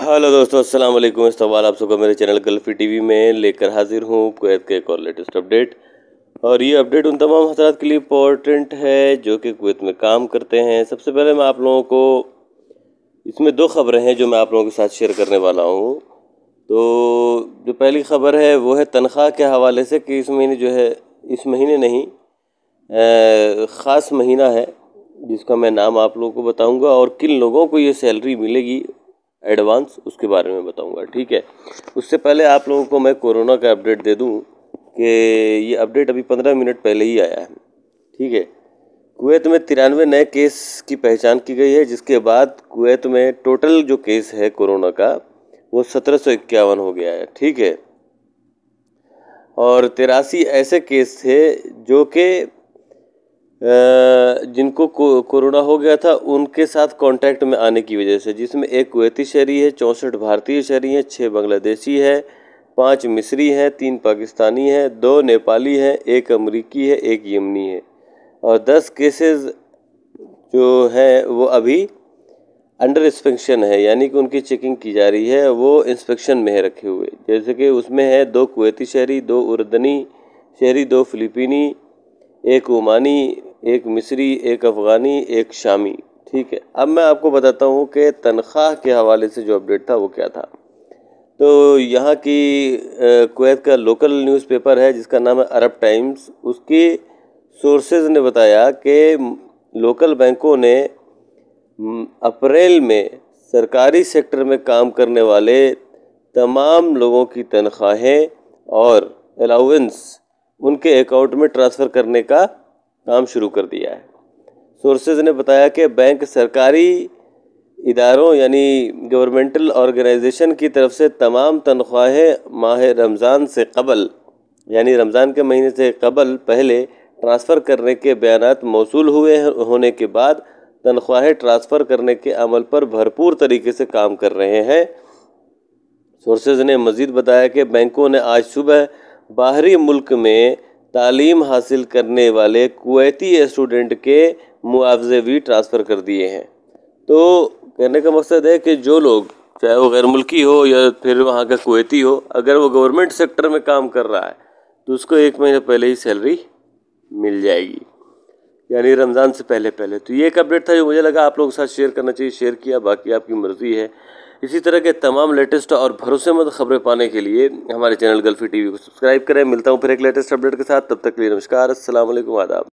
Hello दोस्तों, अस्सलाम वालेकुम। इस्तकबाल आप सबका मेरे चैनल गल्फी टीवी में लेकर हाजिर हूँ कुवैत के एक और लेटेस्ट अपडेट। और ये अपडेट उन तमाम हज़रात के लिए इम्पोर्टेंट है जो कि कुवैत में काम करते हैं। सबसे पहले मैं आप लोगों को इसमें दो खबरें हैं जो मैं आप लोगों के साथ शेयर करने वाला हूँ। तो जो पहली खबर है वो है तनख्वाह के हवाले से कि इस महीने जो है, इस महीने नहीं, ख़ास महीना है जिसका मैं नाम आप लोगों को बताऊंगा और किन लोगों को ये सैलरी मिलेगी एडवांस, उसके बारे में बताऊंगा। ठीक है, उससे पहले आप लोगों को मैं कोरोना का अपडेट दे दूं कि ये अपडेट अभी 15 मिनट पहले ही आया है। ठीक है, कुवैत में 93 नए केस की पहचान की गई है, जिसके बाद कुवैत में टोटल जो केस है कोरोना का वो 1751 हो गया है। ठीक है, और 83 ऐसे केस थे जो कि जिनको कोरोना हो गया था उनके साथ कांटेक्ट में आने की वजह से, जिसमें एक कुवैती शहरी है, 64 भारतीय शहरी हैं, 6 बांग्लादेशी है, 5 मिस्री हैं, 3 पाकिस्तानी हैं, 2 नेपाली हैं, 1 अमरीकी है, 1 यमनी है। और 10 केसेस जो हैं वो अभी अंडर इंस्पेक्शन है, यानी कि उनकी चेकिंग की जा रही है, वो इंस्पेक्शन में है रखे हुए। जैसे कि उसमें है 2 कुवैती शहरी, 2 उर्दनी शहरी, 2 फिलिपीनी, 1 ओमानी, 1 मिस्री, 1 अफ़गानी, 1 शामी। ठीक है, अब मैं आपको बताता हूँ कि तनख्वाह के हवाले से जो अपडेट था वो क्या था। तो यहाँ की कुवैत का लोकल न्यूज़पेपर है जिसका नाम है अरब टाइम्स। उसके सोर्सेज ने बताया कि लोकल बैंकों ने अप्रैल में सरकारी सेक्टर में काम करने वाले तमाम लोगों की तनख्वाहें और अलाउंस उनके अकाउंट में ट्रांसफ़र करने का काम शुरू कर दिया है। सोर्सेज ने बताया कि बैंक सरकारी इदारों यानी गवर्नमेंटल ऑर्गेनाइजेशन की तरफ से तमाम तनख्वाहें माह रमज़ान से कबल, यानी रमज़ान के महीने से कबल पहले ट्रांसफ़र करने के बयानात मौसूल हुए होने के बाद तनख्वाहें ट्रांसफ़र करने के अमल पर भरपूर तरीके से काम कर रहे हैं। सोर्सेज ने मज़ीद बताया कि बैंकों ने आज सुबह बाहरी मुल्क में तालीम हासिल करने वाले कुवैती स्टूडेंट के मुआवजे भी ट्रांसफ़र कर दिए हैं। तो कहने का मकसद है कि जो लोग, चाहे वो गैर मुल्की हो या फिर वहाँ का कुवैती हो, अगर वो गवर्नमेंट सेक्टर में काम कर रहा है तो उसको 1 महीने पहले ही सैलरी मिल जाएगी, यानी रमज़ान से पहले पहले। तो ये एक अपडेट था जो मुझे लगा आप लोगों के साथ शेयर करना चाहिए, शेयर किया, बाकी आपकी मर्ज़ी है। इसी तरह के तमाम लेटेस्ट और भरोसेमंद खबरें पाने के लिए हमारे चैनल गल्फी टीवी को सब्सक्राइब करें। मिलता हूँ फिर एक लेटेस्ट अपडेट के साथ, तब तक के लिए नमस्कार, अस्सलाम वालेकुम, आदाब।